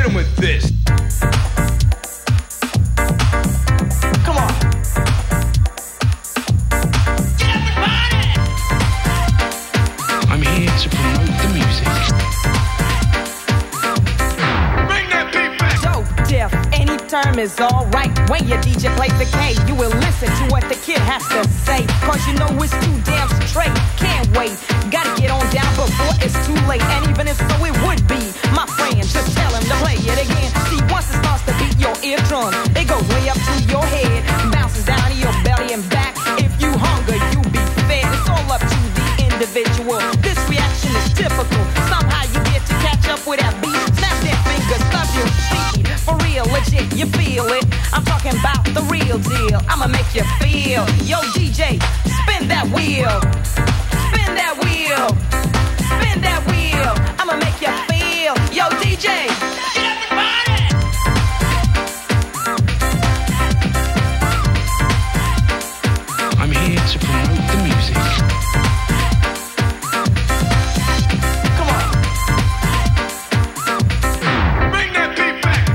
hit him with this. Come on. Get up and party! I'm here to promote the music. Bring that beat back. So deaf, any term is alright. When your DJ plays the K, you will listen to what the kid has to say. Cause you know it's too damn straight. Can't wait, gotta get on down before it's too late. And even if so it would be, my friend, just tell him to play it again. See, once it starts to beat your eardrum, it goes way up to your head, bounces down to your belly and back. If you hunger, you be fed. It's all up to the individual. This reaction is typical. Somehow you get to catch up with that beat. Snap that fingers, stop your feet. For real, legit, you feel it. I'm talking about the real deal. I'ma make you feel. Yo, DJ, spin that wheel. Spin that wheel. Spin that wheel. I'ma make you feel. Yo, DJ, get up and party. I'm here to promote the music. Come on. Bring that beat back.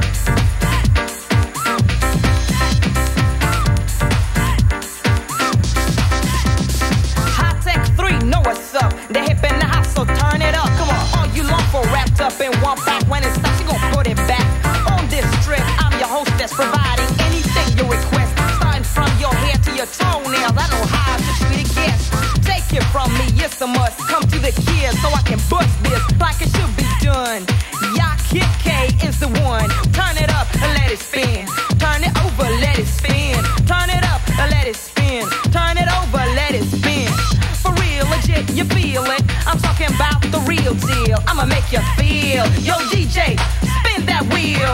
High Tech 3, know what's up. The hip in the house, so turn it up. Come on, all you long for wrapped up in one pack. When it stops, you gon' put it back. On this trip, I'm your hostess, providing anything you request. Starting from your hair to your toenails, I know how to treat a guest. Take it from me, it's a must. Come to the kids so I can bust this like it should be done. Kid K is the one. Turn it up and let it spin. Turn it over, let it spin. Turn it up and let it spin. Turn it over, let it spin. For real, legit, you feel it. I'm talking about the real deal. I'ma make you feel. Yo, DJ, spin that wheel.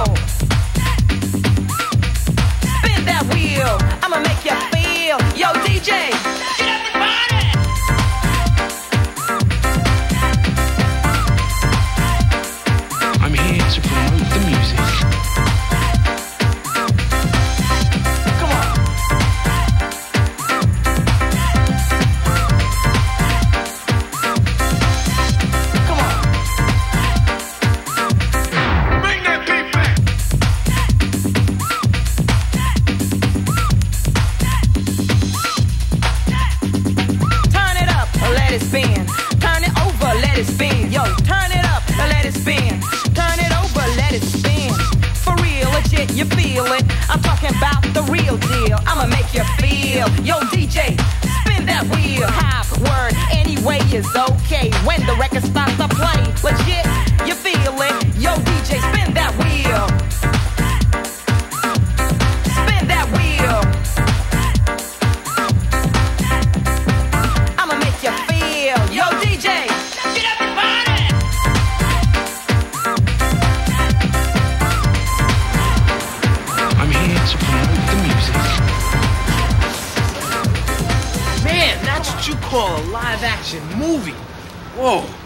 Spin that wheel. I'ma make you feel. Yo, DJ, get up and party. I'm here to promote the music. Come on. Come on. Bring that beat back. Turn it up, let it spin. Turn it over, let it spin. Yo, turn it up, let it spin. Turn it over, let it spin. For real, legit, you feel it. I'm talking about the real deal. I'ma make you feel. Yo, DJ, spin that wheel. Half word, anyway is okay. When the record starts to play, legit, you feel it. Yo, DJ, spin that wheel. Spin that wheel. I'ma make you feel. Yo, DJ, get up and party. I'm here to promote the music. Man, that's what you call a live action movie. Whoa.